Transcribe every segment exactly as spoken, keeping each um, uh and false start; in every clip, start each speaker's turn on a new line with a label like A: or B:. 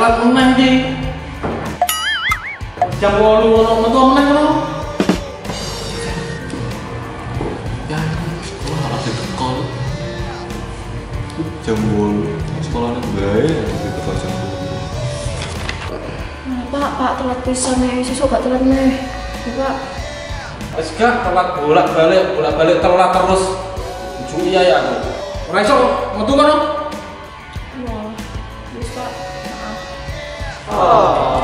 A: telat meneh iki. Jam wolu ono metu meneh ngono. Ya, sekolah harus diteko. Jam wolu sekolahnya bae diteko jam wolu.
B: Pak, Pak telat pisan nih, sesuk gak telat nih. Pak.
A: Wis gak telat bolak-balik, bolak-balik telat terus. Ujung iya ya aku. Ora iso metu kono.
B: Wah, wis Pak. Maaf.
A: Oh.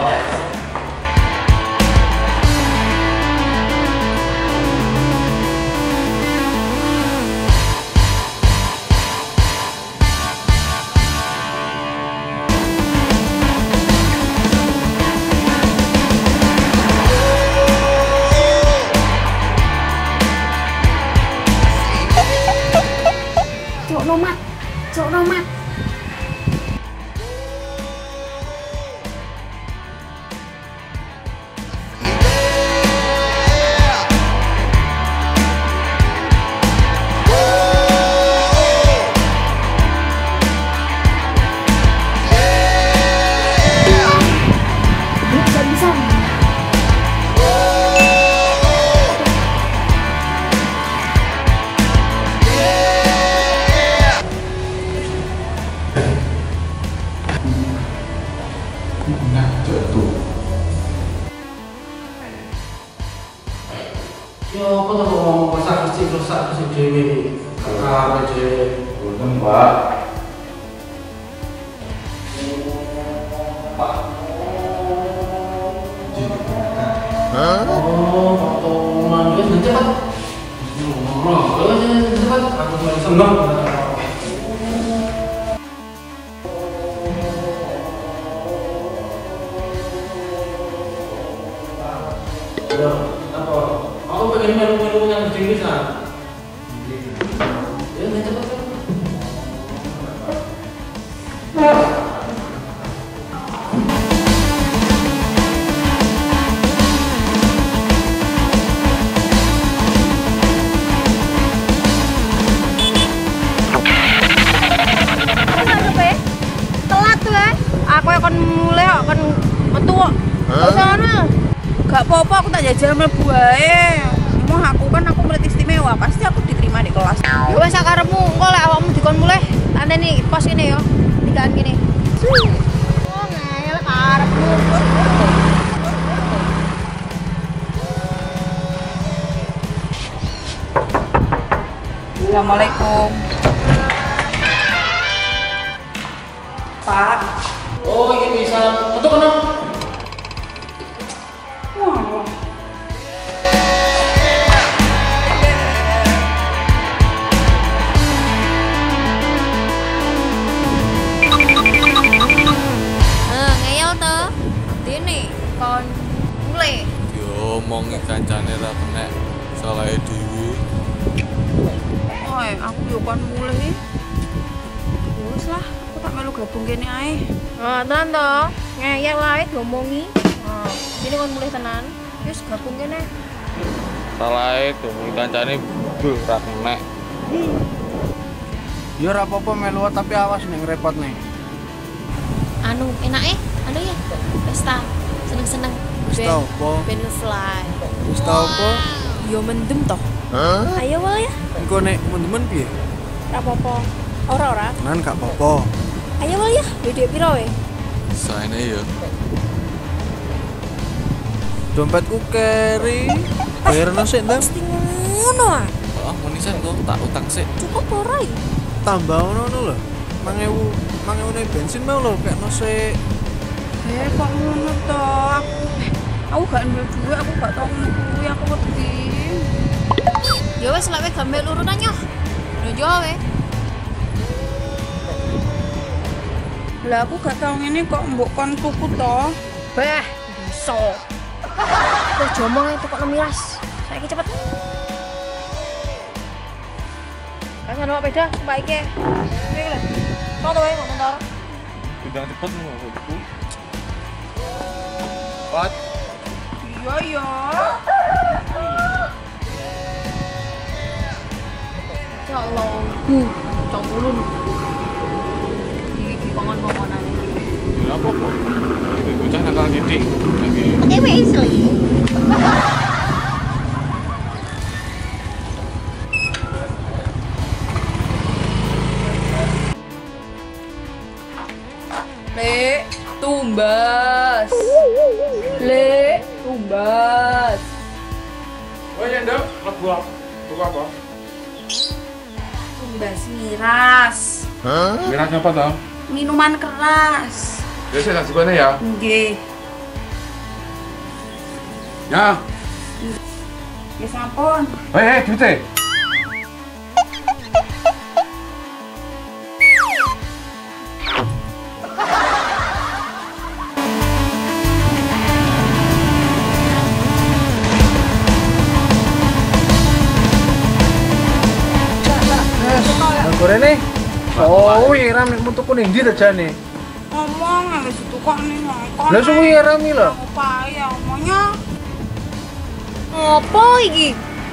B: Cok nomat, cok nomat.
A: Nah, jatuh. Yo, apa tuh ngomong masak mesti rusak mesti dewi. Kakak aja. Boten, Pak. Pak. Hah? Oh, potongan. Ya, nanti Pak. Oh, ya, cepat. Aku mau seneng. Ya, apa? Aku pengen melu-melu yang gede bisa. Ya, nanti cepat.
B: Telat tuh ya. Aku akan mulai akan metu kok. Sana. Gak apa-apa, aku tak jajal mlebu wae. Mau aku kan aku murid istimewa, pasti aku diterima di kelas. Ya wes sakarepmu, engko lek awakmu dikon mulih, tandeni pos kene ya. Tigaan kene. Oh, ngel karepmu. Assalamualaikum. Pak.
A: Oh, ini bisa. Untuk kono.
B: Wah. Kon mulai
C: diomongi kancane ra kena salahe dhewe.
B: Oi, aku yo kon mulai. Wes lah, aku tak melu gabung kene ae. Ah, tenan to. Ngeyel wae diomongi. Ah, sini kon mulai tenan. Wis gabung kene.
C: Salahe diomongi kancane beuh ra kena.
D: Ya ora apa-apa melu tapi awas ning repot nih.
E: Anu enake, anu ya, pesta. Seneng-seneng
D: Pesta apa?
E: Ben fly.
D: Pesta apa?
E: Yo mendem toh.
D: Hah?
E: Ayo wae ya.
D: Engko nek men-men piye?
E: Ora apa-apa. Ora-ora.
D: Nan gak apa-apa.
E: Ayo wae ya. Dedek piro wae?
C: Saene ya.
D: Dompetku keri. Bayarno sik, Ndang.
E: Mesti ngono ah.
C: Ah, menisan kok tak utang sik.
E: Cukup ora iki?
D: Tambah ngono lho. lima ewu, lima ewu nek bensin mau lho kekno sik.
B: Eh, kok ngono to? Aku aku gak nduwe duit, aku gak tau ngono kuwi, aku wedi.
E: Ya wes lek gak mbek urunan nyoh. Nunjuk wae.
B: Lah aku gak tau ngene kok mbok kon tuku to. Bah, iso.
E: Terus jomong itu kok miras. Saiki cepet.
B: Kan ana peda, Mbak Ike. Iki lho. Foto wae ngomong to.
C: Udah cepet ngono. Pat.
B: Iya ya. Ya Allah. Uh, cok ulun. Iki pangan-panganan.
C: Ya apa-apa. Iki bocah nakal titik. Lagi
E: Oke, Wesley.
B: Le, tumbas. Le, tumbas.
C: oh ya nduk, lebu apa? Buku apa?
B: Tumbas miras.
C: Miras apa toh?
B: Minuman keras.
C: Ya saya tak suka ya.
B: Nggih.
C: Ya.
B: Ya sampun.
C: Hei, hei, duite.
D: Gorene. Oh, iram nek metu kuning ndi rejane?
B: Ngomong nggak situ kok nih ngomong.
D: Lah suwi irami lho.
B: Apa ya ngomongnya?
E: Apa iki?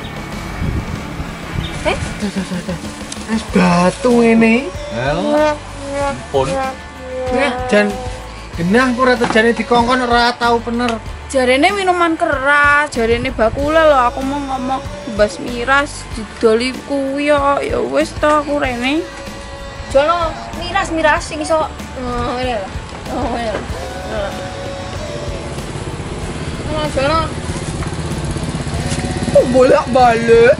E: Eh,
D: Es batu ini.
C: Halo. Pun.
D: Jan genah ku ora terjane dikongkon ora tau bener.
B: Jarene minuman keras, jarene bakula lho aku mau ngomong tumbas miras didoli kuwi ya ya wis to aku rene.
E: jono miras-miras sing iso oh ngene lho. Oh ngene lho.
B: Nah, jono. Oh, bolak-balik.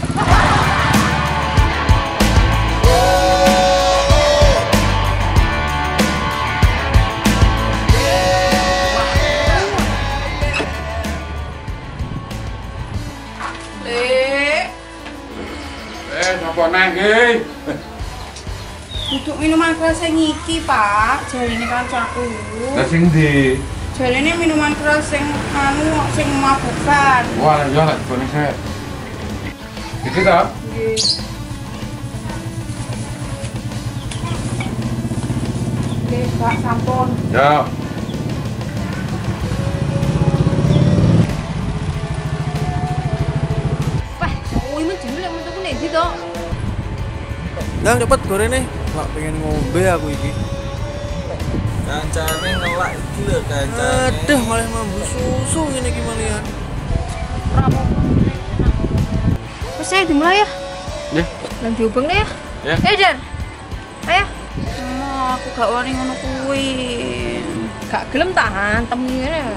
C: Eh, napa neh nggih?
B: Untuk minuman keras yang iki, Pak. Jarine kancaku.
C: Lah sing ndi?
B: Jarine minuman keras sing anu sing mabukan.
C: Wah, ya lek gone saya. Iki ta?
B: Nggih. Oke, Pak, sampun.
C: Ya.
E: Wah, kuwi men jenenge lek metu nek ndi to?
D: Ndang cepet gorene. Lak pengen ngombe aku iki.
F: Kancane ngelak iki lho kancane.
D: Aduh, malah mambu susu ngene iki malian.
E: Wes ayo dimulai ya.
C: Ya.
E: Lan diobeng deh ya.
C: Ya.
E: Ayo Jan. Ayo.
B: Mau aku gak wani ngono kuwi.
E: Gak gelem tak hantem ngene.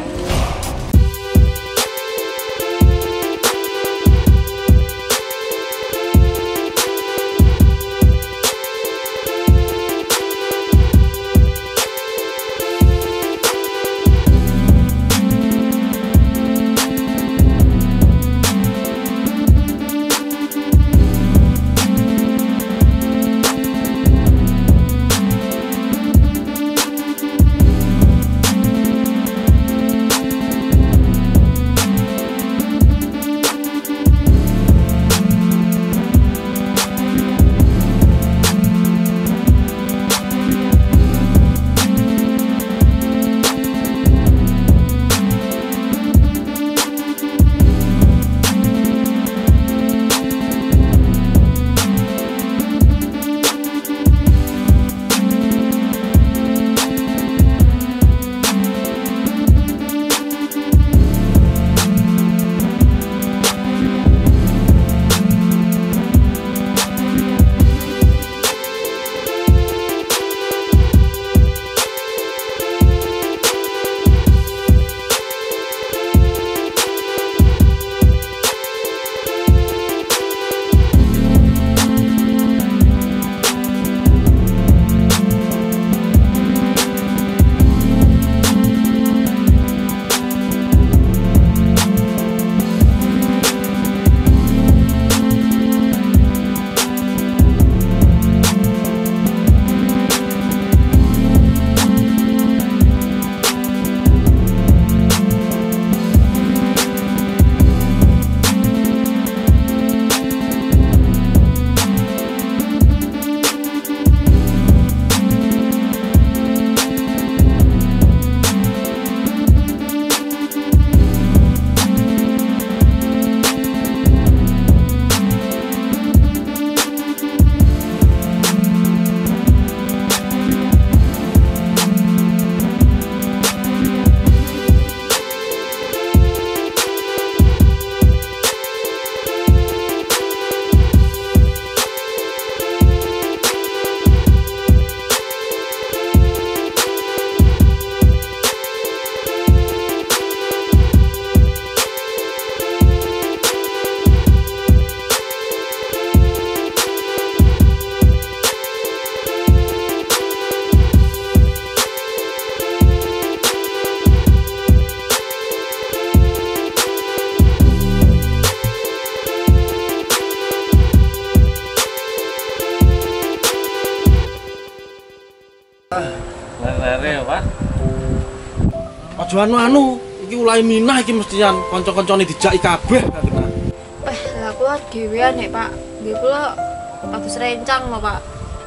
C: Lare ya, Pak.
D: Aja anu anu, iki ulai minah iki mestian kanca-kancane dijaki kabeh kena.
E: Eh, lah kula dhewean nek, Pak. Nggih kula habis rencang lho, Pak.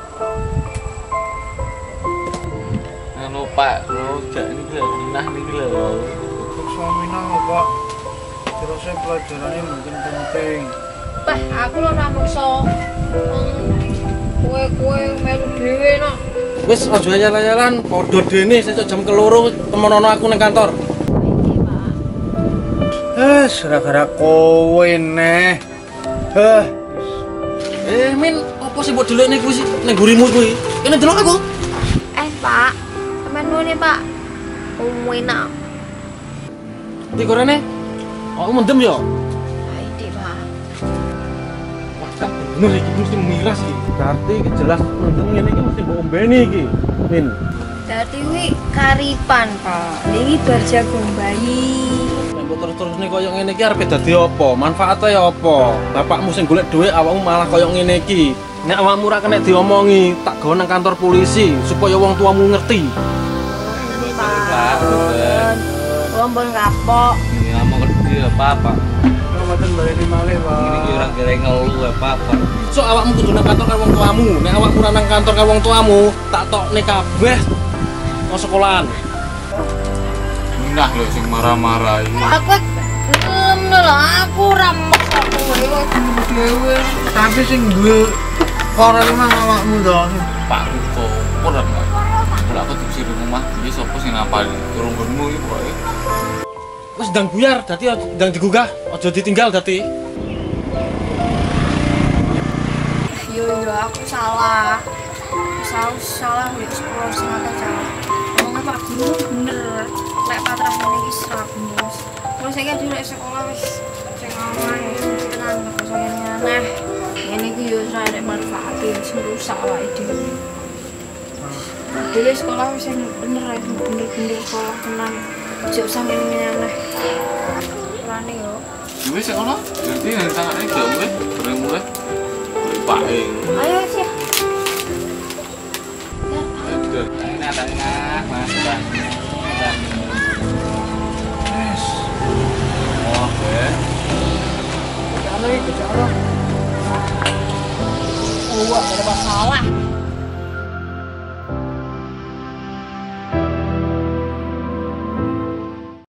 C: Anu Pak, lo jak niki lho, minah niki lho.
D: Minah Pak. Kira saya pelajarannya mungkin penting.
E: Pak, aku lho ora meksa. Kowe-kowe melu dhewe no.
D: Wis aja ayal-ayalan, padha dene sesuk jam keloro temono aku ning kantor.
E: Iki, Pak.
D: Eh, gara-gara kowe neh. Heh. Eh, Min, apa sih mbok delokne kuwi sih ning gurimu kuwi? Kene delok aku.
E: Eh, Pak. Temen ngene, Pak. Umwena.
D: Di korene. Aku mendem yo.
E: Iki, Pak.
D: Wah, tak bener iki mesti miras iki. Berarti iki jelas mendem ngene iki mesti mbok ombeni iki. Min.
E: Dadi kuwi karipan, Pak. Niki bar jagung bayi.
D: Nek mbok terus-terusne koyo ngene iki arepe dadi apa? Manfaate ya apa? Bapakmu sing golek dhuwit awakmu malah koyo ngene iki. Nek awakmu ora kena diomongi, tak gawe nang kantor polisi supaya wong tuamu ngerti.
C: Pak, bener.
E: Wong pun kapok.
C: Ini ngomong kerja apa, Pak?
D: Mboten baleni malih,
C: Ini ki ora kira ngeluh apa, Pak.
D: So awakmu kudu nang kantor karo wong tuamu. Nek awakmu ora nang kantor karo wong tuamu, tak tokne kabeh nang sekolahan.
C: Minah lho sing marah-marah iki.
E: Aku gelem lho, aku ora meksa kowe dhewe.
D: Tapi sing duwe koran mah awakmu to.
C: Pak kok ora Pak. Ora aku disuruh di rumah, iki sapa sing ngapal turunggonmu iki pokoke.
D: Wis ndang buyar, dadi ndang digugah, aja ditinggal dadi.
E: Yo yo aku salah. Salah salah wis sepuluh setengah salah. Ngomongnya Pak Guru bener. Lek patrah ngene iki ora bener. Terus saya dulu sekolah wis sing ngomong tenan kok sayang aneh. Ngene iki yo ora ada manfaate wis rusak awake dhewe. Dulu sekolah wis sing bener ae bener-bener sekolah tenan. Jek sampe ngene aneh. Rane yo.
C: Wis sik ngono. Nanti nang tangane gak mulai, bareng mulai. Pak.
E: Ayo sih.
C: Ini tengah, Mas.
D: Wes.
C: Oh, ya.
D: Ana iki kerjaan.
E: Oh, ada masalah.